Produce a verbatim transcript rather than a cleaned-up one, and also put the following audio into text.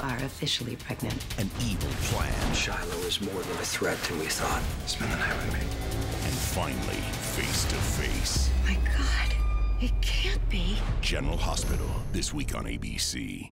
are officially pregnant. An evil plan. Shiloh is more than a threat than we thought. Spend the night with me. And finally, face to face. My God, it can't be. General Hospital, this week on A B C.